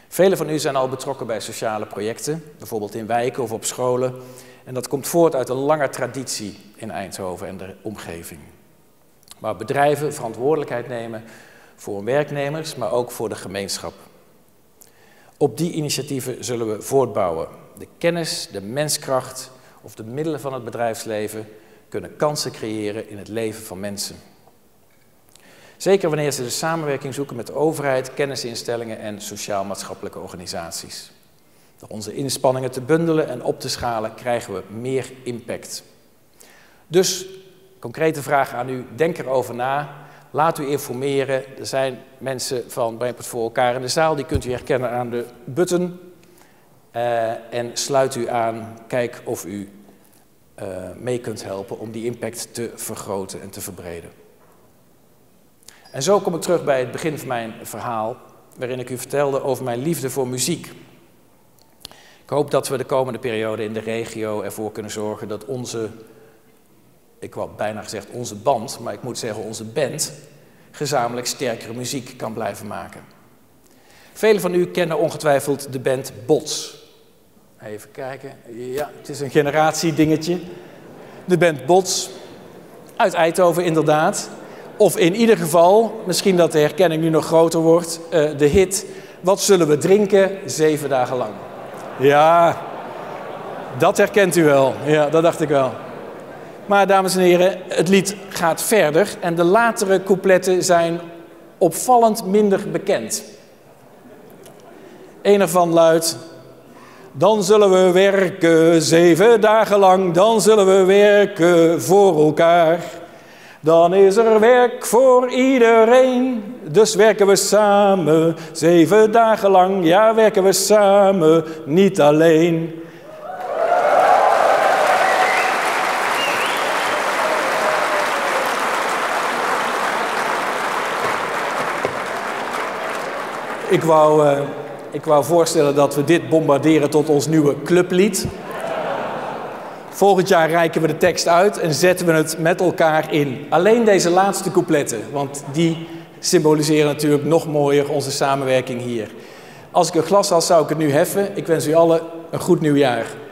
Velen van u zijn al betrokken bij sociale projecten, bijvoorbeeld in wijken of op scholen. En dat komt voort uit een lange traditie in Eindhoven en de omgeving. Waar bedrijven verantwoordelijkheid nemen voor hun werknemers, maar ook voor de gemeenschap. Op die initiatieven zullen we voortbouwen. De kennis, de menskracht of de middelen van het bedrijfsleven kunnen kansen creëren in het leven van mensen. Zeker wanneer ze de samenwerking zoeken met de overheid, kennisinstellingen en sociaal-maatschappelijke organisaties. Door onze inspanningen te bundelen en op te schalen krijgen we meer impact. Dus, concrete vraag aan u, denk erover na. Laat u informeren. Er zijn mensen van Brainport voor elkaar in de zaal, die kunt u herkennen aan de button. En sluit u aan, kijk of u mee kunt helpen om die impact te vergroten en te verbreden. En zo kom ik terug bij het begin van mijn verhaal, waarin ik u vertelde over mijn liefde voor muziek. Ik hoop dat we de komende periode in de regio ervoor kunnen zorgen dat ik had bijna gezegd onze band, maar ik moet zeggen onze band, gezamenlijk sterkere muziek kan blijven maken. Velen van u kennen ongetwijfeld de band Bots. Even kijken, ja, het is een generatiedingetje. De band Bots, uit Eindhoven inderdaad. Of in ieder geval, misschien dat de herkenning nu nog groter wordt, de hit Wat zullen we drinken 7 dagen lang. Ja, dat herkent u wel. Ja, dat dacht ik wel. Maar dames en heren, het lied gaat verder en de latere coupletten zijn opvallend minder bekend. Eén ervan luidt: dan zullen we werken 7 dagen lang, dan zullen we werken voor elkaar. Dan is er werk voor iedereen, dus werken we samen 7 dagen lang. Ja, werken we samen, niet alleen. Ik wou voorstellen dat we dit bombarderen tot ons nieuwe clublied. Volgend jaar reiken we de tekst uit en zetten we het met elkaar in. Alleen deze laatste coupletten, want die symboliseren natuurlijk nog mooier onze samenwerking hier. Als ik een glas had, zou ik het nu heffen. Ik wens u allen een goed nieuwjaar.